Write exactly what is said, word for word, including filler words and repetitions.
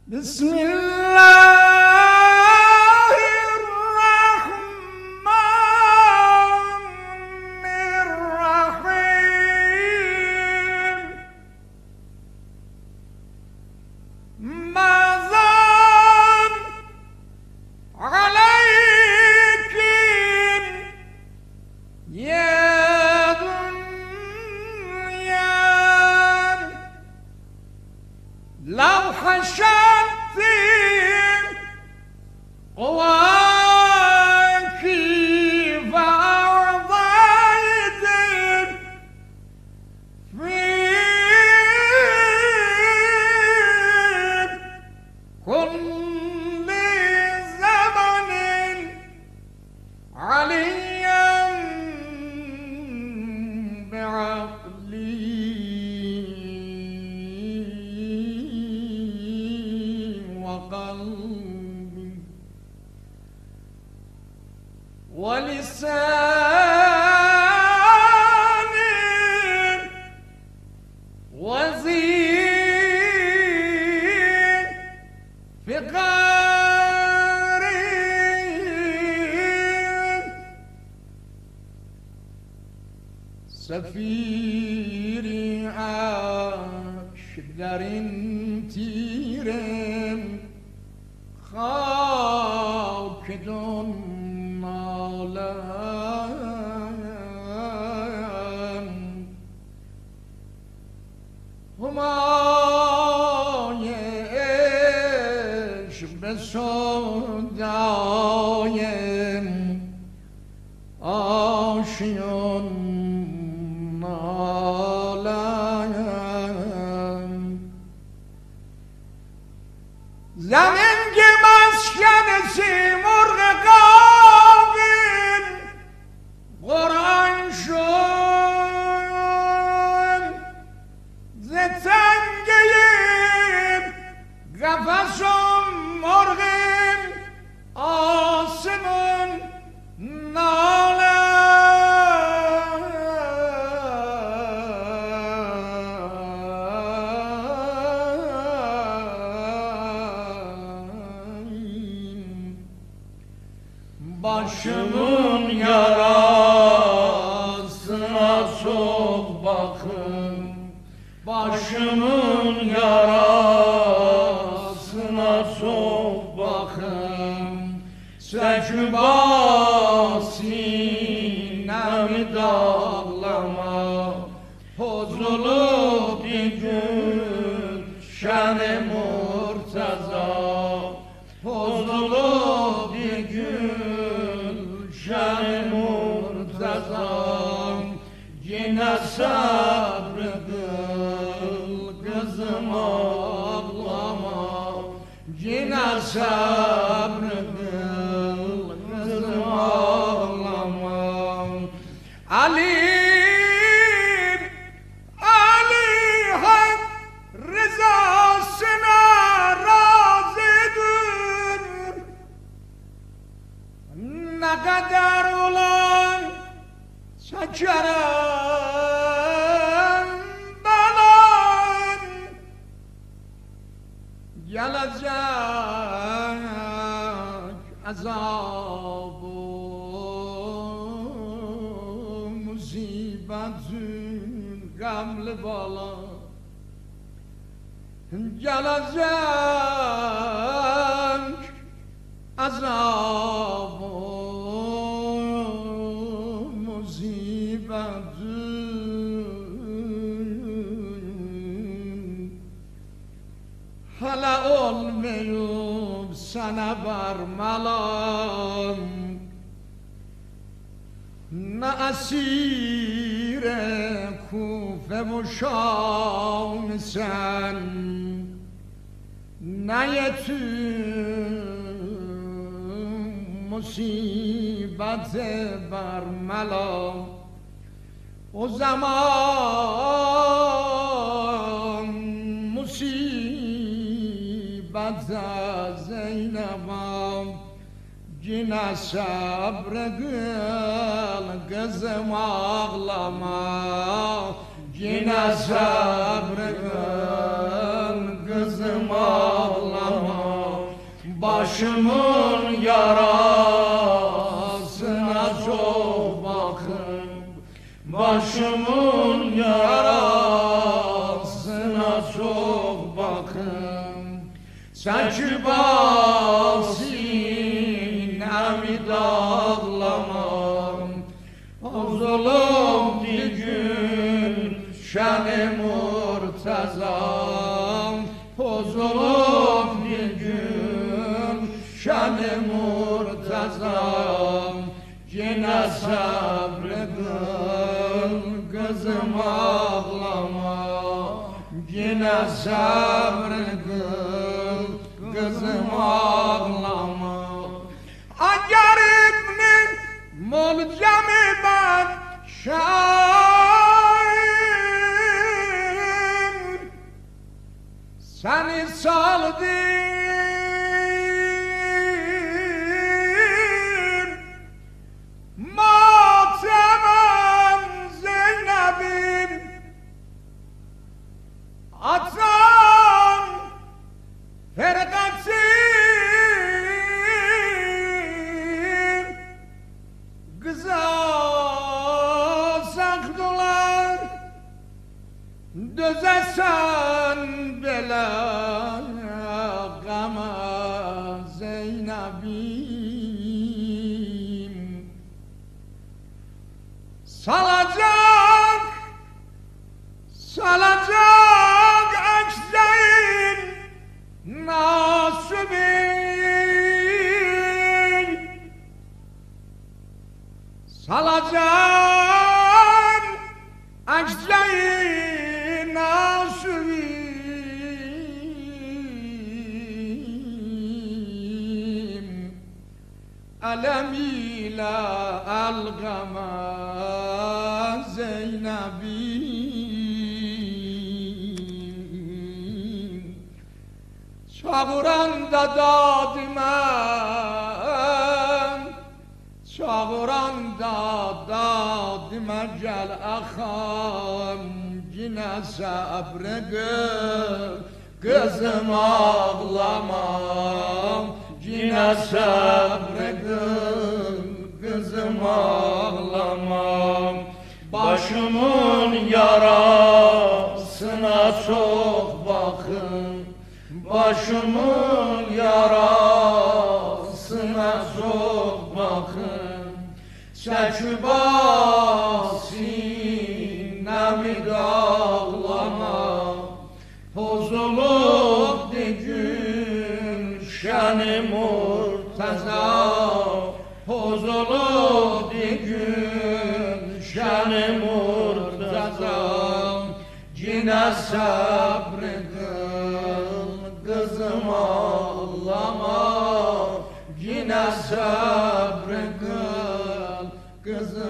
بسم الله الرحمن الرحيم ماذا عليكم يا دنيا لو حشرت قواك فأرضيت في كل زمن عليا بعقلي وقلبي ولساني وزين فقاري سفيري عاش درين تيرم خاک دنالم همای عشق به صدایم آشیان نالم زمین که مسکن سیمرغ قابل قرآن شد ز تنگه قفس مرغ آسمان نالم başımın yarasına çok bakın, başımın yarasına çok bakın, sekba sinemi dağlama, pozulup bir şen-i murtaza, pozulup bir şen murtazam yine sabr kıl kızım ağlama yine sabr kıl kızım ağlama Alim Ali Hak rızasına razıdır ne kadar olan çekerim belan gelecek azabı musibetin gamlı bala gelecek azabı hala olmayıp sana varmalam ne asire Kufe ve Şam sen ne yetim musibete varmalam o zaman musibete Zeynep'am yine sabr kıl kızım ağlama yine sabr kıl kızım ağlama Başımın yarasına çok bakın, başımın yarasına çok bakın. Saçı basinemi dağlamam, o zulüm digün şen-i murtazam, o zulüm digün şen-i murtazam. Yine sabredin kızım ağlama, yine sabredin kızım ağlama. Agar İbn-i Mulcem-i ben şair seni saldım matemem Zeynep'im, atan ferkatin kıza sakdılar, dözesen bela gama Zeynep'im. Salacak, salacak ekseyin nasibin, salacak ekseyin nasibin. Alem ile algama Zeynep'im, çağıranda dadimem, çağıranda dadime gel axam, yine sabredin kızım ağlamam, yine sabredin kızım ağlamam. Başımın yarasına çok bakın, başımın yarasına çok bakın. Çəkib sinemi dağlama, pozulub digün şən-i murtəza, pozulub digün şən-i murtəza. Yine sabredin kızım ağlama, yine sabredin kızım